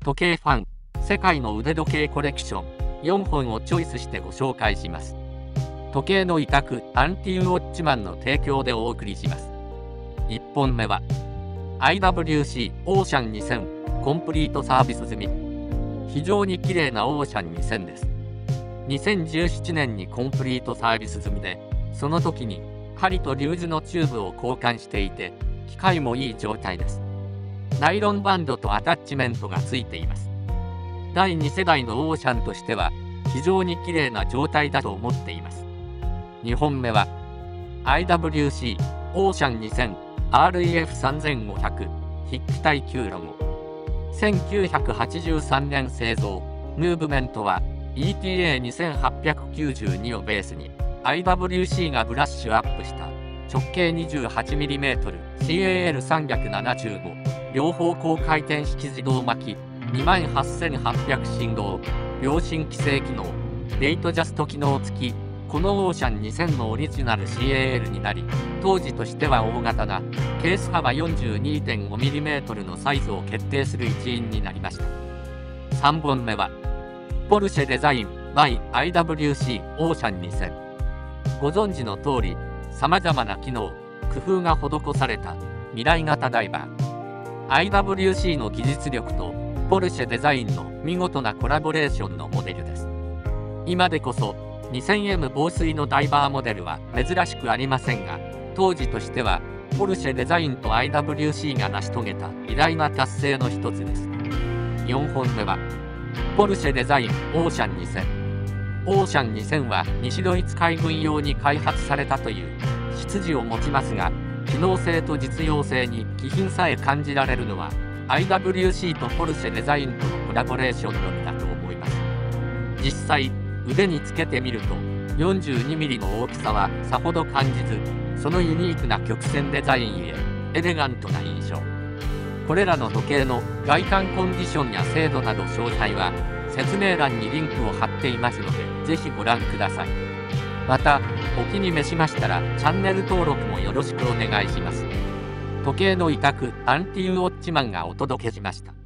時計ファン、世界の腕時計コレクション4本をチョイスしてご紹介します。時計の委託アンティウォッチマンの提供でお送りします。1本目は IWC オーシャン2000コンプリートサービス済み。非常に綺麗なオーシャン2000です。2017年にコンプリートサービス済みで、その時に針とリューズのチューブを交換していて、機械もいい状態です。ナイロンバンドとアタッチメントがついています。第2世代のオーシャンとしては非常に綺麗な状態だと思っています。2本目は IWC オーシャン2000 REF3500 筆記耐久ロゴ。1983年製造。ムーブメントは ETA2892 をベースに IWC がブラッシュアップした直径 28mm CAL375 両方向回転式自動巻き28800振動秒針規制機能レイトジャスト機能付き。このオーシャン2000のオリジナル CAL になり、当時としては大型なケース幅 42.5mm のサイズを決定する一因になりました。3本目はポルシェデザイン by IWC オーシャン2000。ご存知の通り、さまざまな機能工夫が施された未来型ダイバー。 IWC の技術力とポルシェデザインの見事なコラボレーションのモデルです。今でこそ 2000M 防水のダイバーモデルは珍しくありませんが、当時としてはポルシェデザインと IWC が成し遂げた偉大な達成の一つです。4本目はポルシェデザインオーシャン2000。オーシャン2000は西ドイツ海軍用に開発されたという出自を持ちますが、機能性と実用性に気品さえ感じられるのは IWC とポルシェデザインとのコラボレーションのみだと思います。実際腕につけてみると 42mm の大きさはさほど感じず、そのユニークな曲線デザインゆえエレガントな印象。これらの時計の外観コンディションや精度など詳細は説明欄にリンクを貼っていますので、ぜひご覧ください。またお気に召しましたらチャンネル登録もよろしくお願いします。時計の委託アンティウォッチマンがお届けしました。